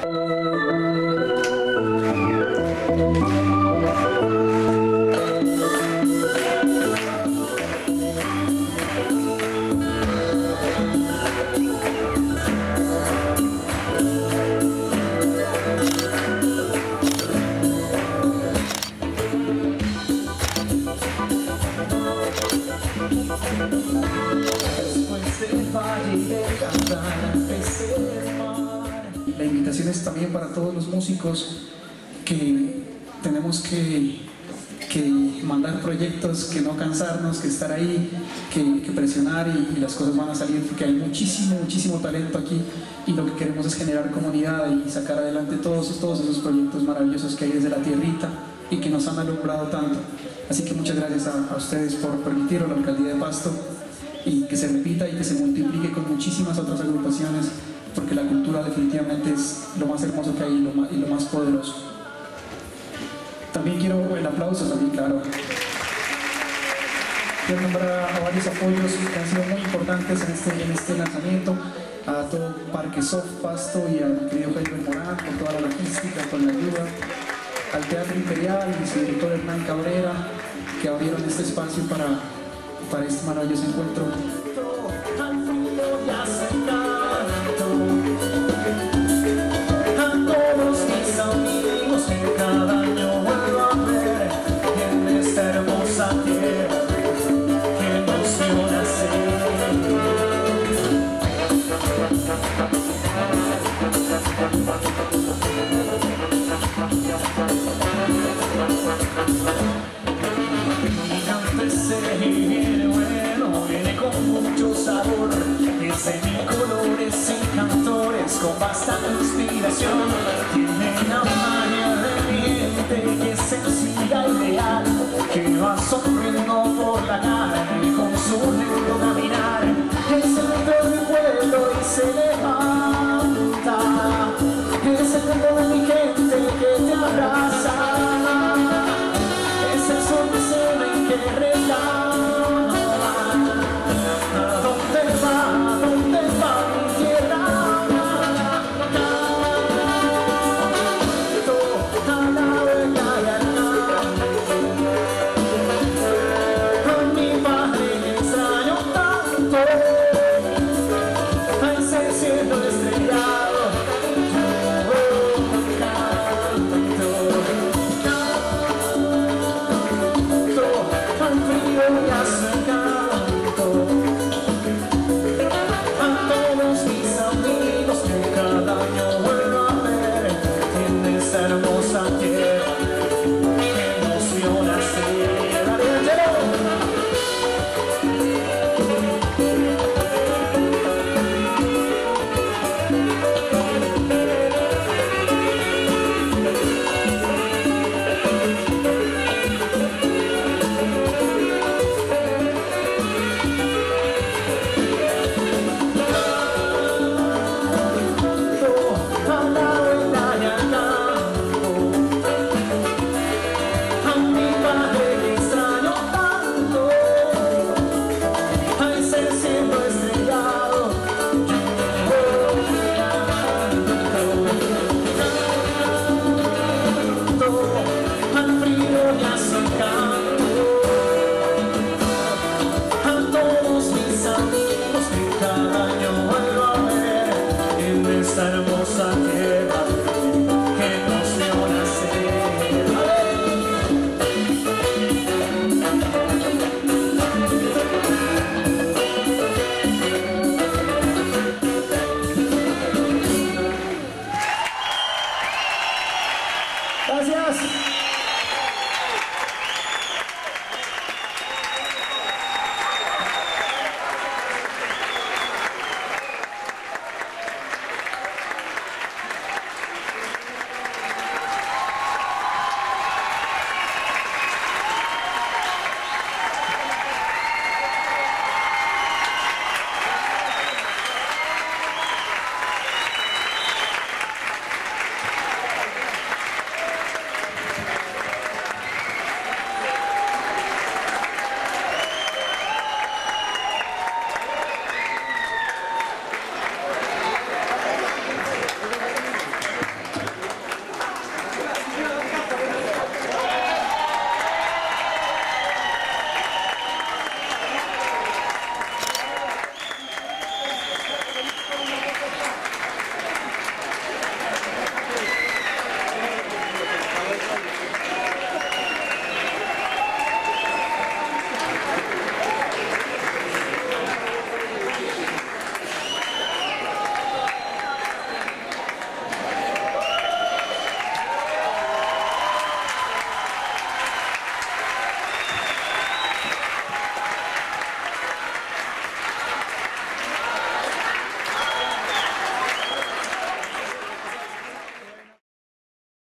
La invitación es también para todos los músicos que tenemos que mandar proyectos, que no cansarnos, que estar ahí, que presionar y las cosas van a salir, porque hay muchísimo talento aquí y lo que queremos es generar comunidad y sacar adelante todos esos proyectos maravillosos que hay desde la tierrita y que nos han alumbrado tanto. Así que muchas gracias a ustedes por permitirlo, a la Alcaldía de Pasto, y que se repita y que se multiplique con muchísimas otras agrupaciones, porque la cultura definitivamente es lo más hermoso que hay y lo más poderoso. También quiero el aplauso, también, claro. Quiero nombrar a varios apoyos que han sido muy importantes en este lanzamiento, a todo Parque Soft Pasto y al querido Jaime Morán por toda la logística, por la ayuda, al Teatro Imperial y su director Hernán Cabrera, que abrieron este espacio para este maravilloso encuentro. A todos mis amigos que cada año vuelvo a ver en esta hermosa tierra que nos vio nacer. Viene bueno, viene con mucho sabor, es de mil colores y cantores con bastante inspiración. Tiene la magia de mi gente que es sencilla y leal, que va sonriendo por la calle con su lento caminar. Es el centro de mi pueblo y se levanta, es el centro de mi gente que te abraza.